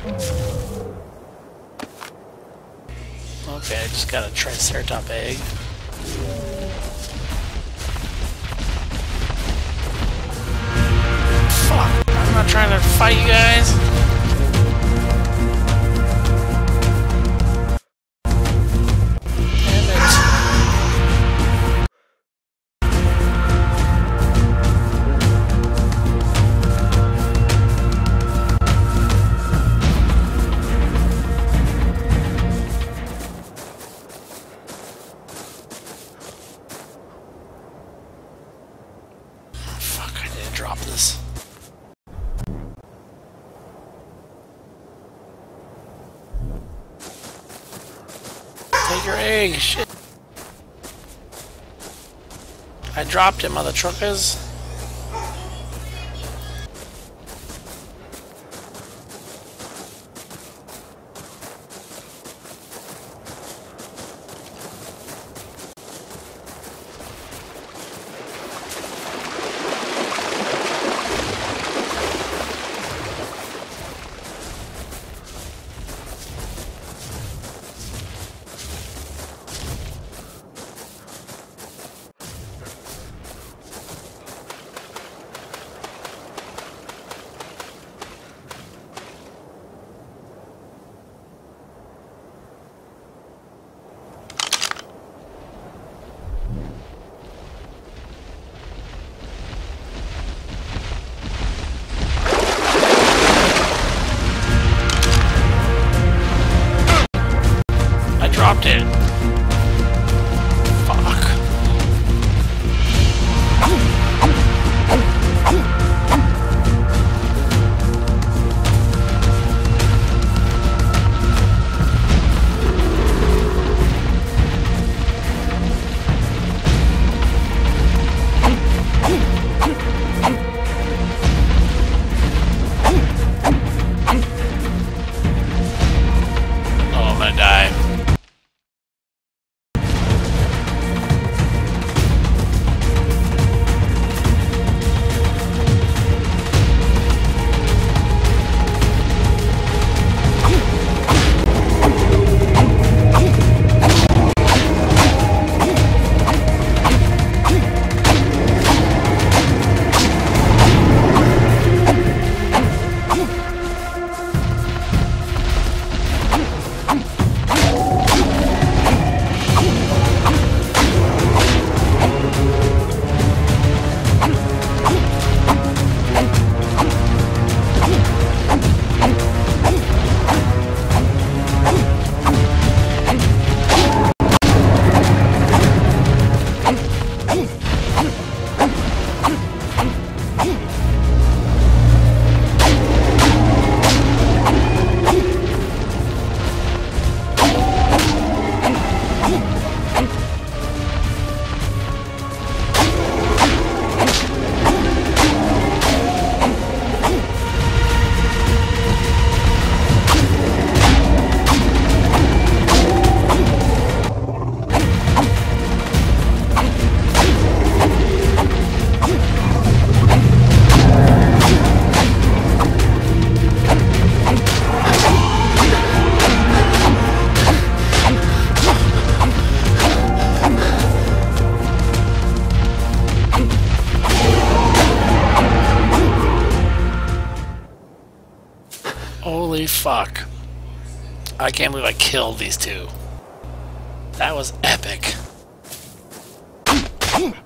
Okay, I just got a Triceratops egg. Fuck, I'm not trying to fight you guys. Damn it. Fuck, I didn't drop this. Take your egg, shit. I dropped him, mother truckers. Dropped it. Fuck. Oh, I'm gonna die. Holy fuck. I can't believe I killed these two. That was epic.